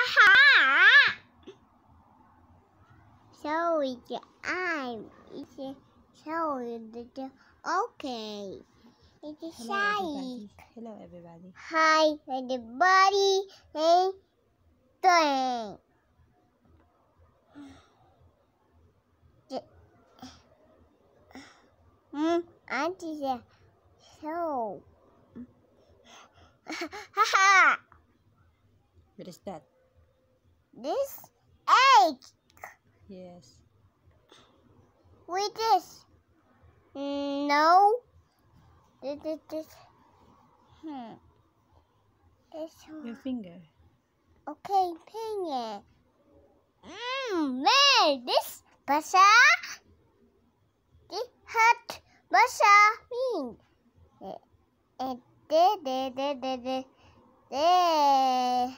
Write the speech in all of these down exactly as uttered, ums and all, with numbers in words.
So it's the eye. It's the so the, the okay. It's the Hello everybody. Hello everybody. Hi everybody. Hey, doing. Hmm. Auntie said so. Haha. What is that? This egg. Yes. With this. No. This this this. Hmm. This one. Your finger. Okay, finger. Mmm, man, this basa. This hurt basa mean. And there, there, there, there, there, there,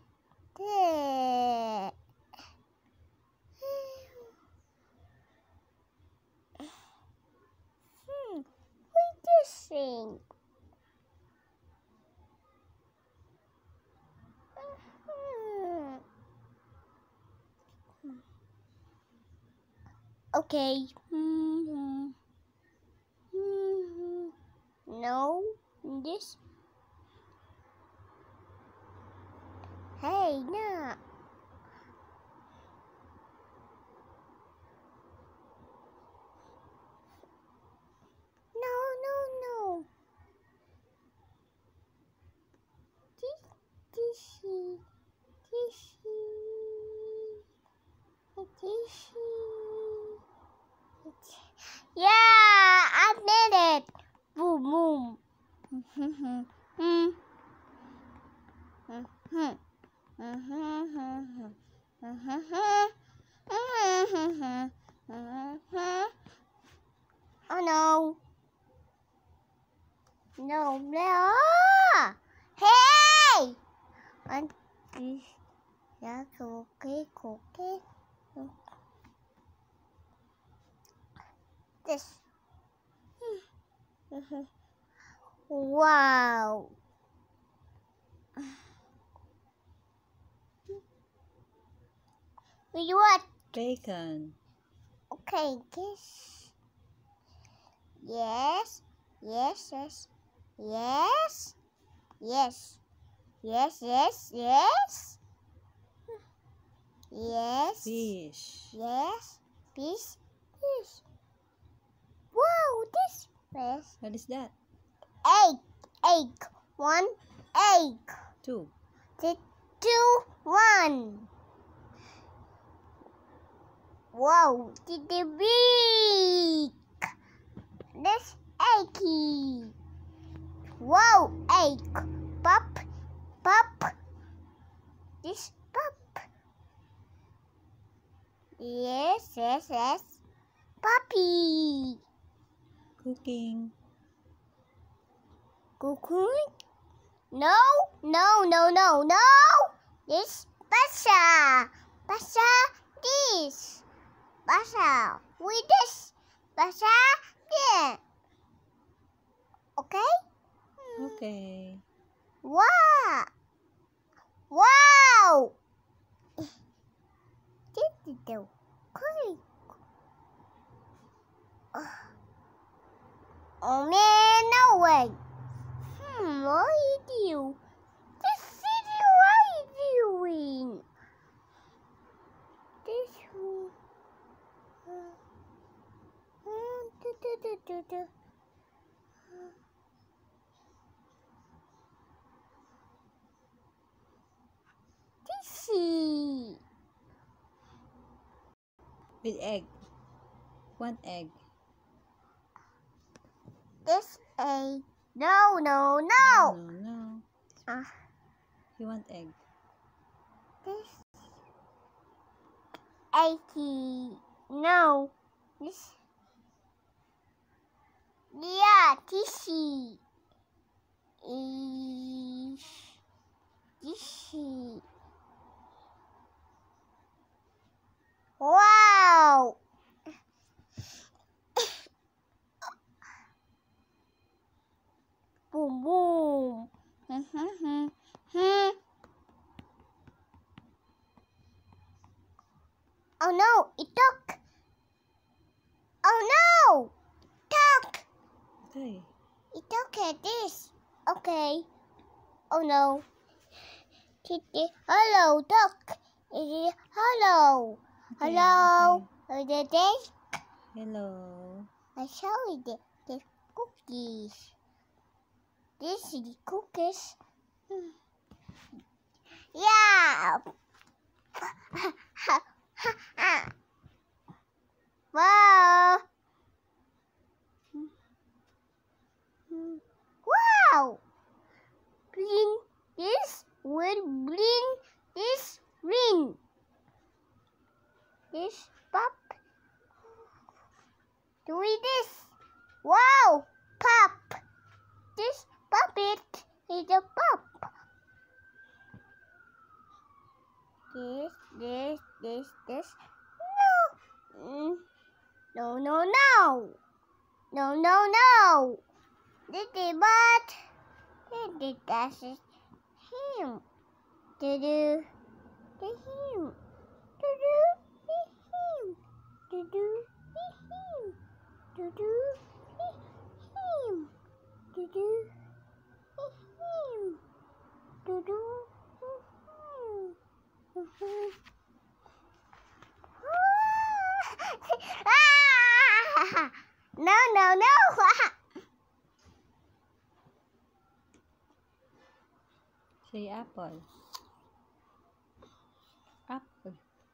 there. Hmm, what is this thing? Hmm. Okay. Mm-hmm. Mm-hmm. No, this. Hey, no. No, no, no. This, this, this, this. Yeah, I did it. Boom, boom. Hmm. Hmm. Hmm. Oh no. No, no. Hey! One, two, yeah, okay, okay. This. Wow. With what? Bacon. Okay, this. Yes. Yes, yes. Yes. Yes. Yes, yes, yes. Yes. Fish. Yes. Fish. Fish. Wow, this fish. What is that? Egg. Egg. One egg. Two. The two. One. Wow, the, the big. This eggy. Wow, egg. Pop. Pop. This pop. Yes, yes, yes. Puppy. Cooking. Cooking? No, no, no, no, no. This basa. Basa this. Basa with this. Basa there. Okay? Okay. Wow. Wow. This is the quick. Oh man, no way. Hmm, what are you doing? This city, what are you doing? This one. Uh, do, do, do, do, do. This is With egg. One egg. this a no, no, No, no. no, no. Uh, You want egg. this eighty. No. This. Yeah, this is this. Wow. Boom, boom. Hmm, hmm, hmm, hmm. Oh no, it took. Oh no! Talk! Okay. It took at this. Okay. Oh no. Kitty, hello, duck. It is hello. Okay, Hello. Okay. The desk. Hello. I show you the, the cookies. This is the cookies. Hmm. Yeah. Wow. Wow. Bring this will bring this ring. This pop. Do this. Wow. Pop. This puppet is a pop. This, this, this, this. No. Mm. No, no, no. No, no, no. This is but. This is him. Do do. The him. Do do. Him. Do do. Him. Do do. Him. Do do. Him. Do do. Him. Ah! No, no, no. Say apple. Apple.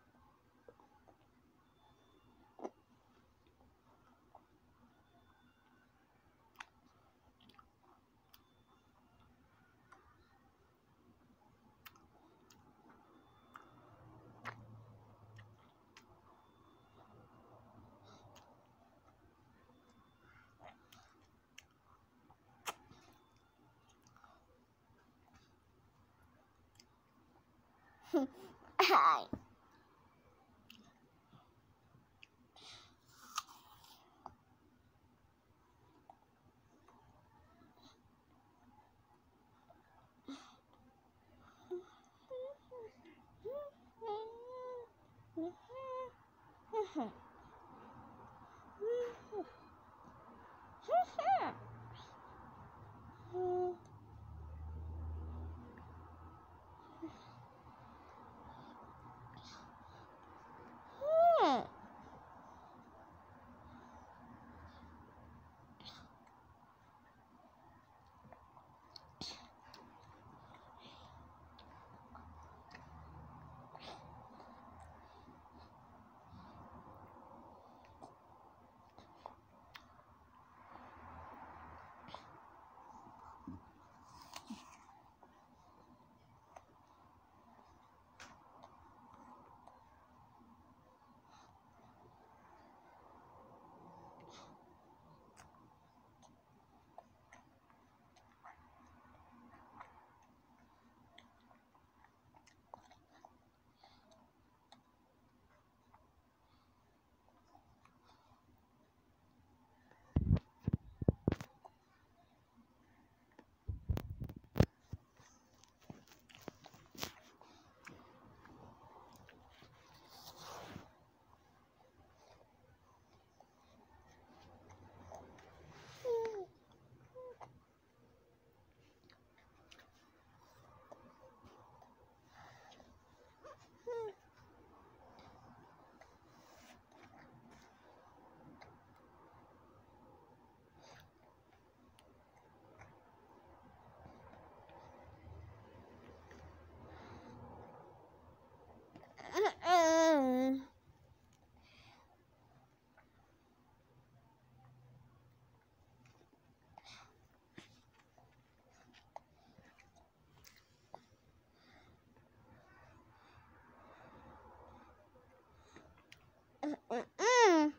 Mm-mm.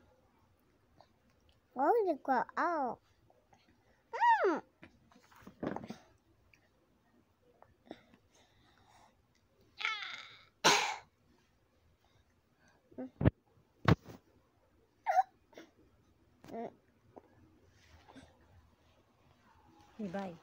Why would it go out? Mm. Okay, bye.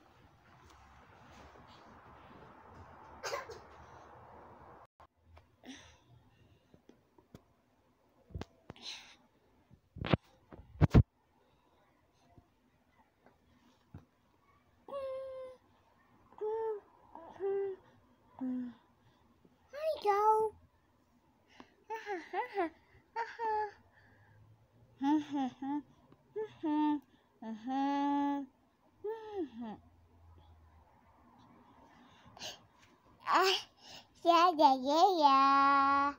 Ah, yeah, yeah, yeah, yeah.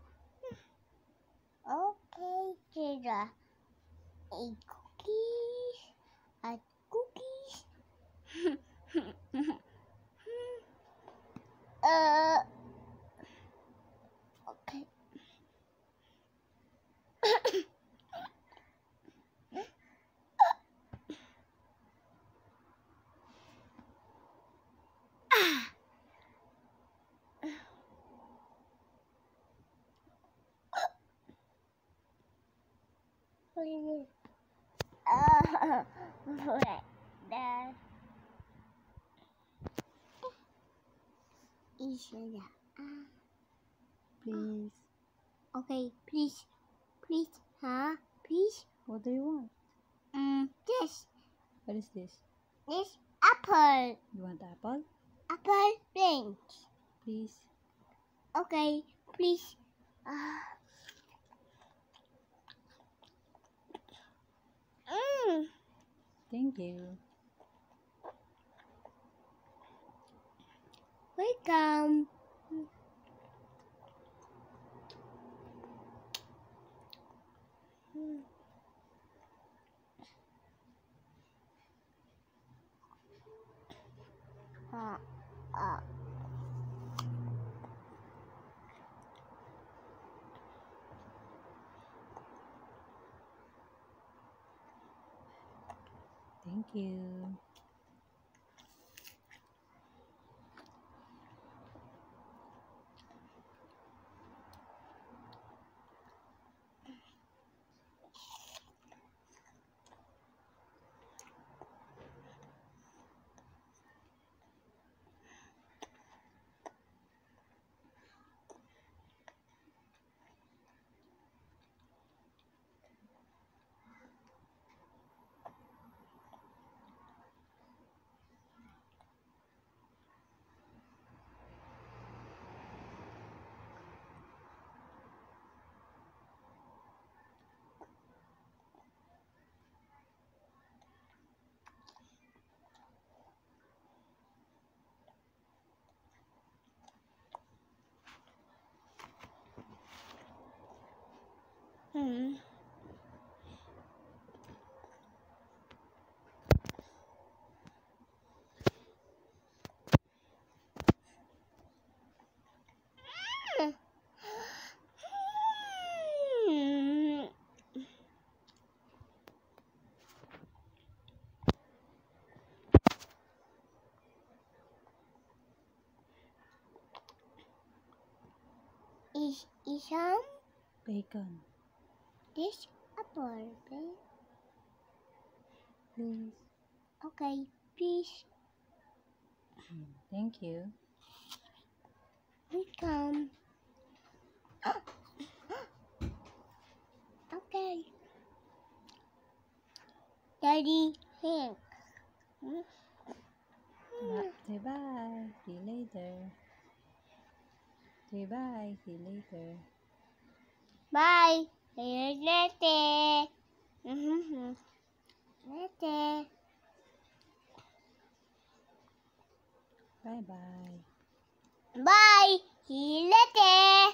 Okay, Jira. A cookies. A cookies. uh, okay. Please. Uh, right there. Is it? Uh, Please. okay, please, please, huh? Please. What do you want? Um, this, What is this? this apple, You want apple? apple pink. Please. Okay, please. Uh, mm, Thank you. welcome. Mm. Uh, uh. Thank you. Hmm. Hmm. Is is um Bacon. this apple, babe? Please. Okay, please. Thank you. Welcome. Okay. Daddy, Hank. Hmm? Bye. Say bye. See you later. Say bye. See you later. Bye. See you later. Mm-hmm. Later. Bye bye. Bye. See you later.